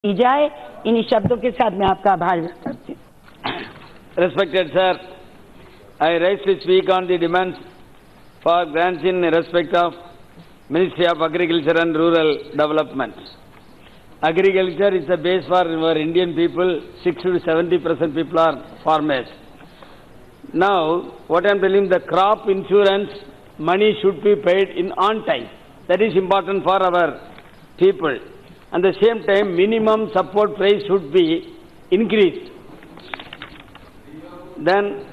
की जाए। इन्हीं शब्दों के साथ मैं आपका आभार व्यक्त करती हूँ। Respected sir, I rise to speak on the demands for grants in respect of Ministry of Agriculture and Rural Development. Agriculture is the base for our Indian people. 60 to 70% people are farmers. Now, what I am telling, the crop insurance money should be paid in on time. That is important for our people. At the same time, minimum support price should be increased. Then,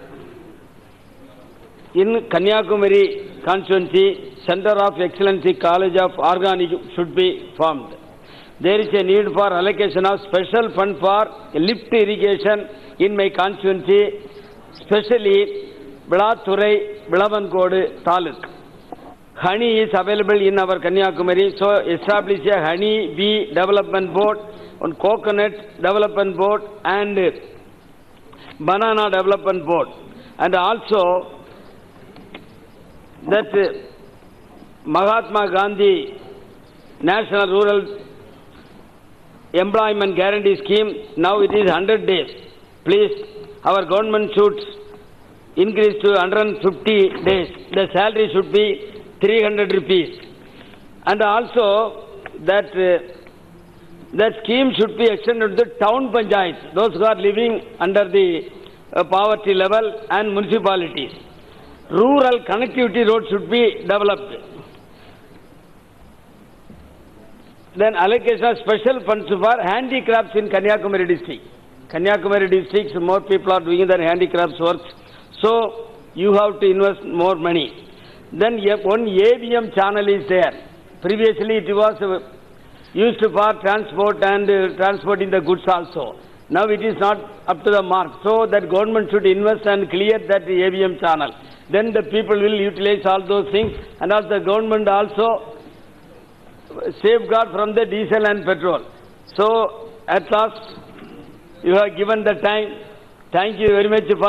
in Kanyakumari constituency, Center of Excellency College of Organic should be formed. There is a need for allocation of special fund for lift irrigation in my constituency, especially Bilathurai, Bilavankodu Taluk. Honey is available in our Kanyakumari, so establish a honey bee development board, on coconut development board and banana development board. And also that Mahatma Gandhi National Rural Employment Guarantee Scheme, now it is 100 days. Please, our government should increase to 150 days. The salary should be 300 rupees. And also that scheme should be extended to the town panchayats, those who are living under the poverty level, and municipalities. Rural connectivity roads should be developed. Then allocation of special funds for handicrafts in Kanyakumari district. Kanyakumari districts, more people are doing their handicrafts work, so you have to invest more money. Then one AVM channel is there. Previously it was used for transport and transporting the goods also. Now it is not up to the mark. So that government should invest and clear that AVM channel. Then the people will utilize all those things, and also the government also safeguard from the diesel and petrol. So at last you have given the time. Thank you very much for